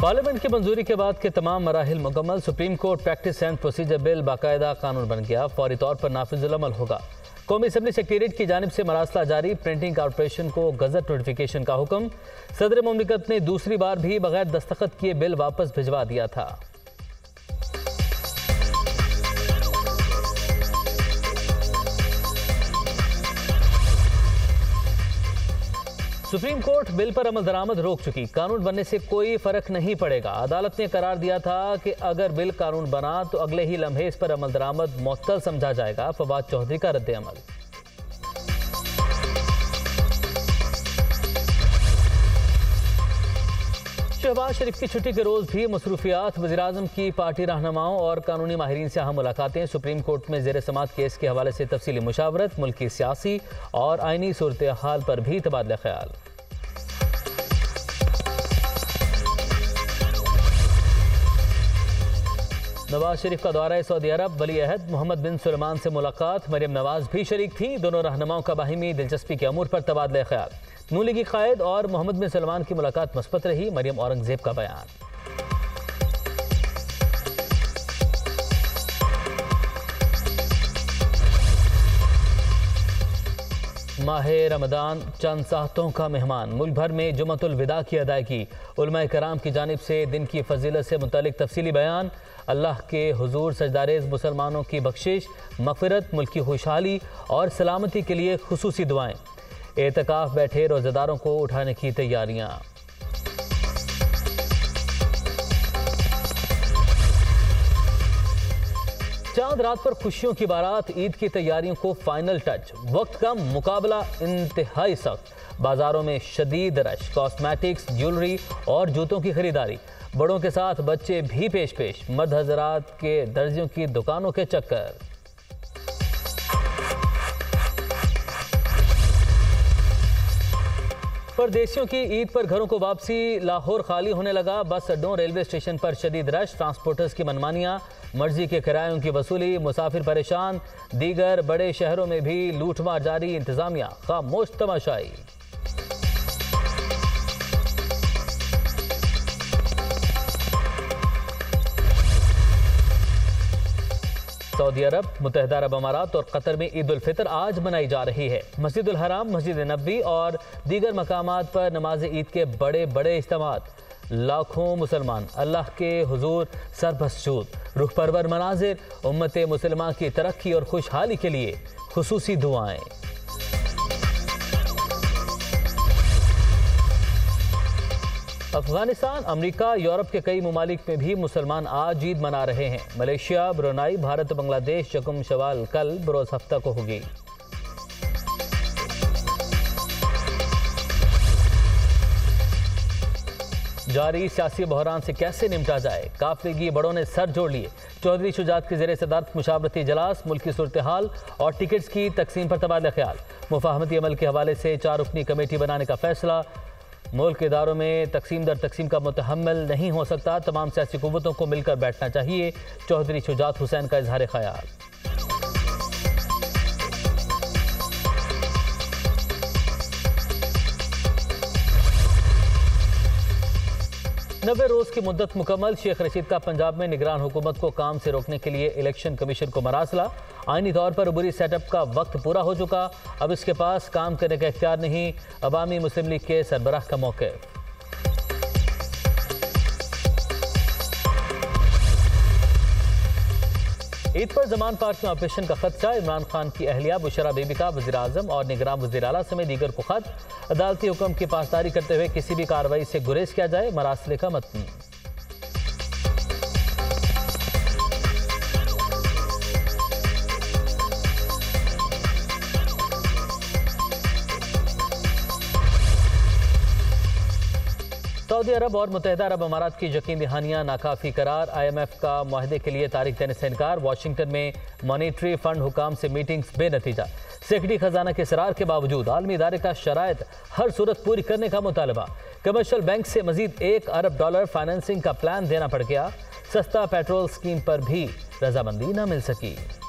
Parliament की मंजूरी के बाद के तमाम मराहिल मुकम्मल। Supreme court practice and procedure bill बाकायदा कानून बन गया, फौरी तौर पर नाफिजुल अमल होगा। कौमी असम्बली सेक्रेटेरिएट की जानिब से मरासला जारी, प्रिंटिंग कॉर्पोरेशन को गजट नोटिफिकेशन का हुक्म। सदर मुमलिकत ने दूसरी बार भी बगैर दस्तखत किए बिल वापस भिजवा दिया था। सुप्रीम कोर्ट बिल पर अमल दरामद रोक चुकी, कानून बनने से कोई फर्क नहीं पड़ेगा। अदालत ने करार दिया था कि अगर बिल कानून बना तो अगले ही लम्हे इस पर अमल दरामद मुअत्तल समझा जाएगा। फवाद चौधरी का रद्द अमल। शहबाज शरीफ की छुट्टी के रोज भी मसरूफियात। वज़ीर-ए-आज़म की पार्टी रहनुमाओं और कानूनी माहिरीन से अहम मुलाकातें। सुप्रीम कोर्ट में ज़ेर समाअत केस के हवाले से तफसीली मुशावरत। मुल्क की सियासी और आइनी सूरत हाल पर भी तबादला ख्याल। नवाज शरीफ का दौरा सऊदी अरब। वली अहद मोहम्मद बिन सुलेमान से मुलाकात। मरियम नवाज भी शरीक थी। दोनों रहनुमाओं का बाहिमी दिलचस्पी के अमूर पर तबादला ख्याल। नून लीगी कायद और मोहम्मद बिन सलमान की मुलाकात मस्बत रही। मरियम औरंगजेब का बयान। माहे रमदान चंद साहतों का मेहमान। मुल्क भर में जुमतुल विदा की अदायगी। उलमाए कराम की जानिब से दिन की फजीलत से मुतालिक तफसीली बयान। अल्लाह के हुजूर सजदारेज मुसलमानों की बख्शिश, मगफिरत, मुल्क की खुशहाली और सलामती के लिए खुसूसी दुआएं। एतकाफ बैठे रोज़ेदारों को उठाने की तैयारियां। चांद रात पर खुशियों की बारात। ईद की तैयारियों को फाइनल टच। वक्त का मुकाबला इंतहाई सख्त। बाजारों में शदीद रश। कॉस्मेटिक्स, ज्वेलरी और जूतों की खरीदारी। बड़ों के साथ बच्चे भी पेश। मर्द हजरात के दर्जियों की दुकानों के चक्कर। परदेशियों की ईद पर घरों को वापसी। लाहौर खाली होने लगा। बस अड्डों, रेलवे स्टेशन पर शदीद रश। ट्रांसपोर्टर्स की मनमानियां, मर्जी के किरायों की वसूली, मुसाफिर परेशान। दीगर बड़े शहरों में भी लूटमार जारी। इंतजामिया खामोश तमाशाई। सऊदी अरब, मुत्तहिदा अरब अमारात और कतर में ईद उल फितर आज मनाई जा रही है। मस्जिद उल हराम, मस्जिद नबवी और दीगर मकामात पर नमाज ईद के बड़े बड़े इज्तिमात। लाखों मुसलमान अल्लाह के हुजूर सरबसजूद। रूह परवर मनाजिर। उम्मत मुसलमान की तरक्की और खुशहाली के लिए खुसूसी दुआएं। अफगानिस्तान, अमेरिका, यूरोप के कई ममालिक में भी मुसलमान आज ईद मना रहे हैं। मलेशिया, ब्रुनाई, भारत, बांग्लादेश यकम शवाल कल बरोज हफ्ता को होगी। जारी सियासी बहरान से कैसे निपटा जाए, काफ लीगी बड़ों ने सर जोड़ लिए। चौधरी शुजात के ज़ेर सदारत मुशावरती इजलास। मुल्क की सूरत हाल और टिकट्स की तकसीम पर तबादला ख्याल। मुफाहमती अमल के हवाले से 4 रुकनी कमेटी बनाने का फैसला। मुल्क के इदारों में तकसीम दर तकसीम का मुतहम्मिल नहीं हो सकता। तमाम सियासी कुव्वतों को मिलकर बैठना चाहिए। चौधरी शुजात हुसैन का इजहार ख्याल। 90 रोज़ की मुद्दत मुकम्मल। शेख रशीद का पंजाब में निगरान हुकूमत को काम से रोकने के लिए इलेक्शन कमीशन को मरासला। आइनी तौर पर अबूरी सेटअप का वक्त पूरा हो चुका, अब इसके पास काम करने का इख्तियार नहीं। अवामी मुस्लिम लीग के सरबराह का मौक़िफ़। ईद पर जमान पार्क में ऑपरेशन का खदशा। इमरान खान की अहलिया बुशरा बीबी का वज़ीर-ए-आज़म और निगरान वज़ीर आला समेत दीगर को खत। अदालती हुक्म की पासदारी करते हुए किसी भी कार्रवाई से गुरेज किया जाए। मरासले का मतन। सऊदी अरब और मुत्तहिदा अरब अमारात की यकीन दहानियां नाकाफी करार। IMF का मुआहदे के लिए तारीख देने से इनकार। वाशिंगटन में मॉनेटरी फंड हुकाम से मीटिंग्स बेनतीजा। सेक्रेटरी खजाना के इसरार के बावजूद आलमी इदारे का शराइत हर सूरत पूरी करने का मुतालबा। कमर्शियल बैंक से मजीद $1 अरब फाइनेंसिंग का प्लान देना पड़ गया। सस्ता पेट्रोल स्कीम पर भी रजामंदी न मिल सकी।